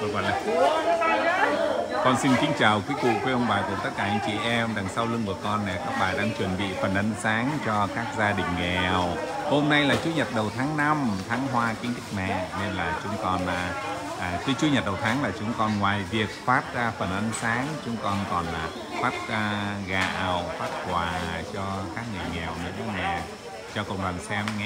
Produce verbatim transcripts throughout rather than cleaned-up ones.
gọi là con xin kính chào quý cụ, quý ông bà cùng tất cả anh chị em. Đằng sau lưng của con này, các bà đang chuẩn bị phần ăn sáng cho các gia đình nghèo. Hôm nay là Chủ nhật đầu tháng năm, tháng Hoa kính đức mẹ, nên là chúng con à, à, cái Chủ nhật đầu tháng là chúng con ngoài việc phát à, phần ăn sáng, chúng con còn là phát à, gạo, phát quà cho các người nghèo nữa nè, cho cộng đoàn xem nghe.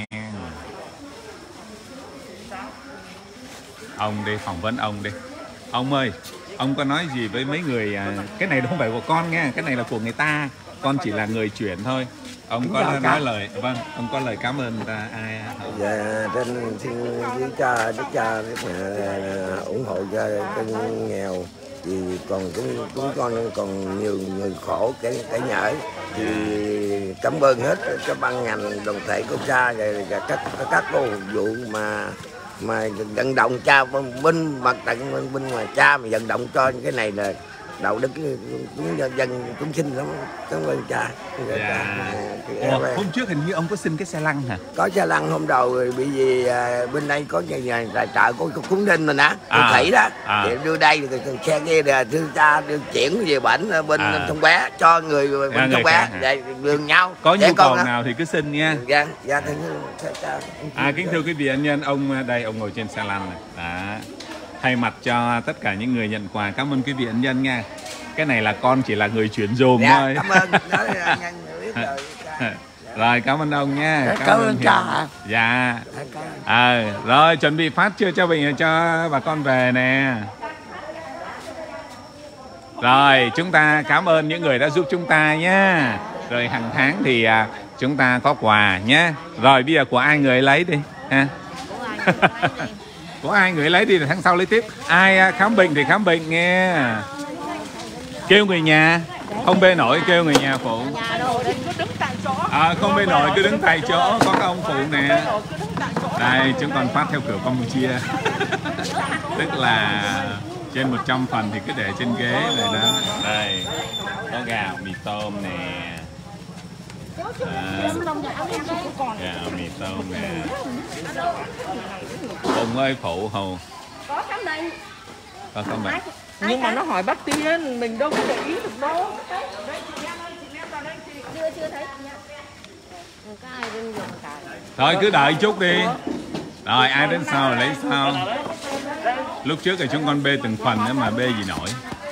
Ông đi, phỏng vấn ông đi. Ông ơi, ông có nói gì với mấy người à, cái này không phải của con nha, cái này là của người ta, con chỉ là người chuyển thôi. Ông có nói cả. lời, vâng, ông có lời cảm ơn ta, ai? Dạ, trên xin với cha, đức cha, đức mẹ ủng hộ cho kênh nghèo, vì còn chúng, chúng con còn nhiều người khổ cái cái nhở, thì cảm ơn hết các ban ngành đoàn thể của cha và các các cô phục vụ mà mà vận động cha bên mặt tận bên, bên ngoài cha mà vận động cho cái này là đạo đức chúng dân chúng sinh lắm. Cảm ơn cha. Dạ. Ủa, hôm trước hình như ông có xin cái xe lăn hả? Có xe lăn hôm đầu rồi, bởi vì à, bên đây có nhà, nhà tài trợ của Cúng Ninh mình á, à, Thủy đó, à. Thì đưa đây thì xe kia là đưa cha đưa chuyển về bển bên à. Thông Bé cho người bên à, Thông Bé để đường nhau. Có nhu cầu nào thì cứ xin nha. Dạ, dạ thì cha. À, kính thưa quý vị anh nhân, ông đây ông ngồi trên xe lăn này. Đó. Thay mặt cho tất cả những người nhận quà, cảm ơn quý vị ân nhân nha. Cái này là con chỉ là người chuyển dùm dạ, thôi. Cảm ơn. Nói nhân biết rồi. Rồi cảm ơn ông nha. Cảm, cảm ơn cha. Dạ. À, rồi chuẩn bị phát chưa cho bình cho bà con về nè. Rồi chúng ta cảm ơn những người đã giúp chúng ta nhé. Rồi hàng tháng thì à, chúng ta có quà nhé. Rồi bây giờ của ai người lấy đi ha. Của ai người lấy đi, là tháng sau lấy tiếp. Ai khám bệnh thì khám bệnh nghe. Kêu người nhà, không bê nổi kêu người nhà phụ. À, không bê nổi cứ đứng tại chỗ, có các ông phụ nè. Đây chúng con phát theo kiểu Campuchia. Tức là trên một trăm phần thì cứ để trên ghế này đó. Đây có gạo mì tôm nè. À, gạo mì tôm nè. Hùng ơi, phụ Hùng có khám bệnh. Có khám bệnh. Nhưng mà nó hỏi bác tiên mình đâu có để ý được đâu. Chưa chưa thấy. Thôi cứ đợi chút đi. Rồi ai đến sau lấy sau. Lúc trước thì chúng con bê từng phần nữa mà bê gì nổi.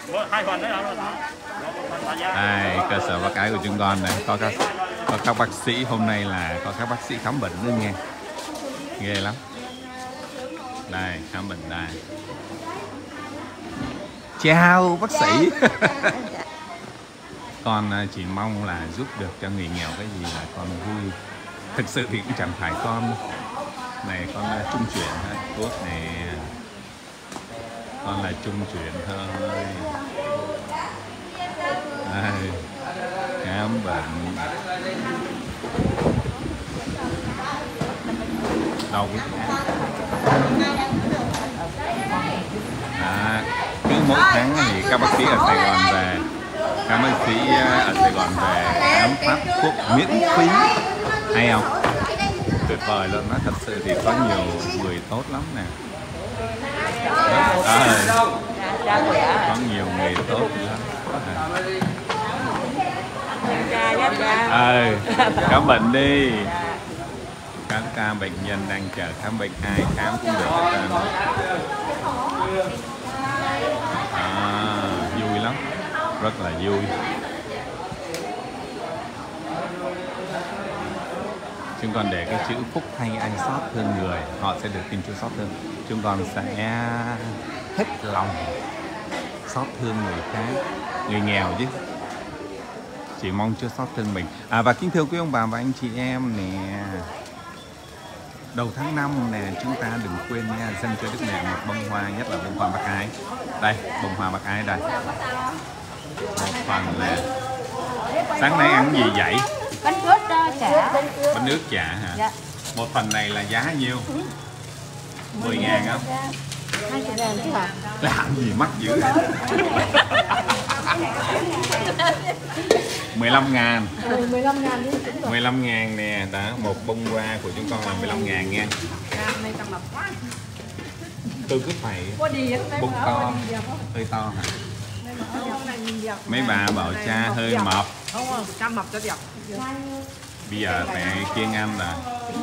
Đây cơ sở bác ái của chúng con này, có các có các bác sĩ, hôm nay là có các bác sĩ khám bệnh nữa nghe. Ghê lắm. Đây khám bệnh đây. Chào bác sĩ. Con chỉ mong là giúp được cho người nghèo cái gì là con vui. Thực sự thì cũng chẳng phải con này, con là trung chuyển thôi, thuốc này con là trung chuyển thôi. Đây, khám bệnh đau quá. À, cứ mỗi tháng thì các bác sĩ ở Sài Gòn về, các bác sĩ ở Sài Gòn về khám phát thuốc miễn phí, hay không? Tuyệt vời luôn, nó thật sự thì có nhiều người tốt lắm nè. À, có nhiều người tốt lắm. À, khám bệnh đi. Các ca bệnh nhân đang chờ khám bệnh, ai khám cũng được hết trơn. À, vui lắm, rất là vui. Chúng con để cái chữ phúc thay ai xót thương người, họ sẽ được tin Chúa xót thương. Chúng con sẽ hết lòng xót thương người khác, người nghèo chứ. Chỉ mong Chúa xót thương mình. À, và kính thưa quý ông bà và anh chị em nè, đầu tháng năm nè, chúng ta đừng quên nha, dâng cho Đức Mẹ một bông hoa, nhất là bông hoa bác ái. Đây, bông hoa bác ái đây. Một phần nè. Sáng nay ăn gì vậy? Bánh ướt chả. Bánh ướt chả hả? Dạ. Một phần này là giá nhiêu? mười ngàn không? hai mươi ngàn chứ hả? Làm gì mắc dữ vậy? mười lăm ngàn. Ừ, mười lăm ngàn đi. mười lăm ngàn nè, đó, một bông hoa của chúng con là mười lăm ngàn nha. tôi cứ phải Có đi vậy, bụng mở to, đi vậy không? hơi to hả? Hôm nay nhìn dọc. Mấy bà bảo cha hơi mập. Không không, cha mập cho đẹp. Bây giờ phải kiêng ăn rồi.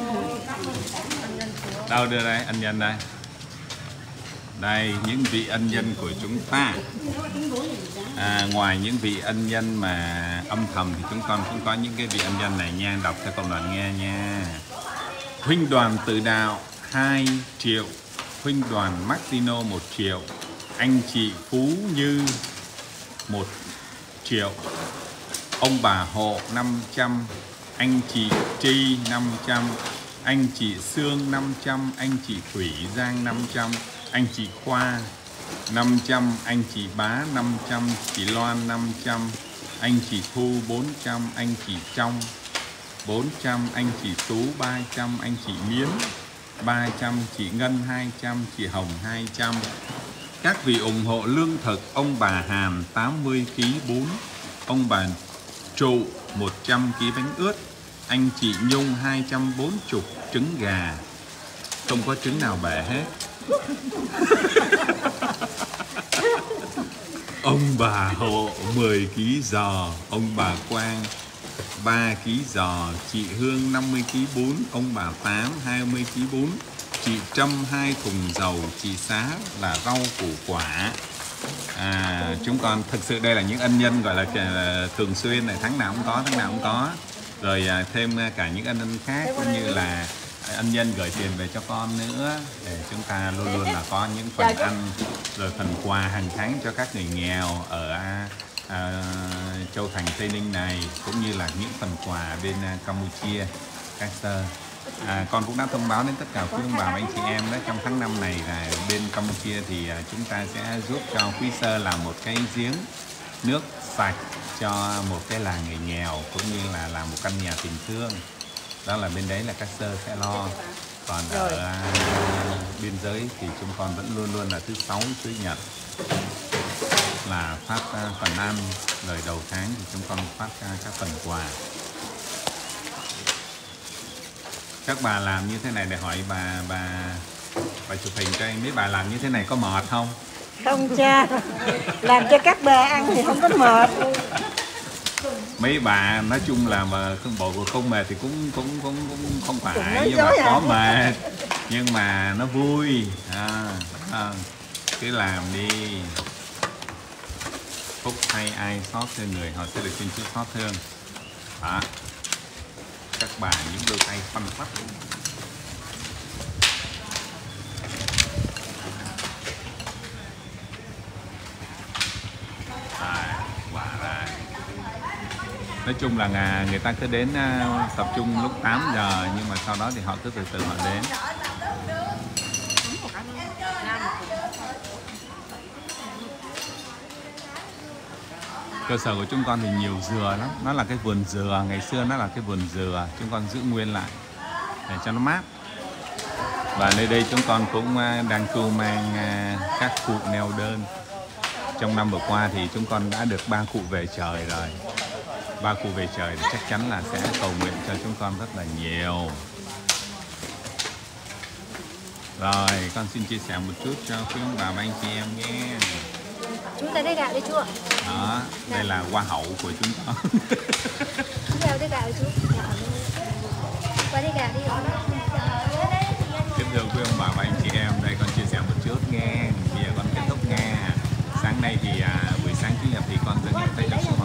Đâu đưa đây, ân nhân đây. Đây, những vị ân nhân của chúng ta. À, ngoài những vị ân nhân mà âm thầm thì chúng con cũng có những cái vị ân nhân này nha. Đọc cho cộng đoàn nghe nha. Huynh đoàn Tự Đạo hai triệu. Huynh đoàn Martino một triệu. Anh chị Phú Như một triệu. Ông bà Hộ năm trăm. Anh chị Tri năm trăm. Anh chị Sương năm trăm. Anh chị Thủy Giang năm trăm. Anh chị Khoa năm trăm. Anh chị Bá năm trăm. Chị Loan năm trăm. Anh chị Thu bốn trăm. Anh chị Trong bốn trăm. Anh chị Tú ba trăm. Anh chị Miến ba trăm. Chị Ngân hai trăm. Chị Hồng hai trăm. Các vị ủng hộ lương thực: ông bà Hàn tám mươi ki lô gam bún, ông bà Trụ một trăm ki lô gam bánh ướt, anh chị Nhung hai trăm bốn mươi trứng gà. Không có trứng nào bể hết. Ông bà Hộ mười ki lô gam giò, ông bà Quang ba ki lô gam giò, chị Hương năm mươi ki lô gam bún, ông bà Tám hai mươi ki lô gam bún, chị Trâm hai thùng dầu, chị Xá là rau củ quả. À, chúng con thực sự đây là những ân nhân gọi là thường xuyên này, tháng nào cũng có, tháng nào cũng có. Rồi thêm cả những ân nhân khác cũng như là ân nhân gửi tiền về cho con nữa, để chúng ta luôn luôn là có những phần ăn rồi phần quà hàng tháng cho các người nghèo ở à, Châu Thành Tây Ninh này, cũng như là những phần quà bên Campuchia, các sơ. À, con cũng đã thông báo đến tất cả quý ông bà và anh chị em đó, trong tháng năm này là bên Campuchia thì chúng ta sẽ giúp cho quý sơ làm một cái giếng nước sạch cho một cái làng người nghèo, cũng như là làm một căn nhà tình thương. Đó là bên đấy là các sơ sẽ lo. Còn ở uh, biên giới thì chúng con vẫn luôn luôn là thứ sáu chủ nhật là phát uh, phần ăn, rồi đầu tháng thì chúng con phát uh, các phần quà. Các bà làm như thế này để hỏi bà bà bà chụp hình cho anh, mấy bà làm như thế này có mệt không? Không cha, làm cho các bà ăn thì không có mệt. Mấy bà nói chung là mà không bộ không mệt thì cũng cũng cũng cũng không phải, nhưng mà có mệt nhưng mà nó vui. À, à, cứ làm đi. Phúc hay ai xót thương người họ sẽ được xin chúc xót thương. Đó. Các bà những đôi tay phanh phách. À, quả ra. Nói chung là người ta cứ đến uh, tập trung lúc tám giờ, nhưng mà sau đó thì họ cứ từ từ họ đến. Cơ sở của chúng con thì nhiều dừa lắm, nó là cái vườn dừa, ngày xưa nó là cái vườn dừa, chúng con giữ nguyên lại để cho nó mát. Và nơi đây chúng con cũng uh, đang cưu mang uh, các cụ neo đơn. Trong năm vừa qua thì chúng con đã được ba cụ về trời rồi. Ba cụ về trời thì chắc chắn là sẽ cầu nguyện cho chúng con rất là nhiều. Rồi, con xin chia sẻ một chút cho quý ông bà và anh chị em nghe. Chú tới đây gạo đi chú ạ. Đó, đây là hoa hậu của chúng con. Chú theo đây gạo đi chú. Qua đây gạo đi. Kính thưa quý ông bà và anh chị em, đây con chia sẻ một chút nghe. Bây giờ con kết thúc nghe. Sáng nay thì à, buổi sáng chủ nhật thì con sẽ nhận thấy cho số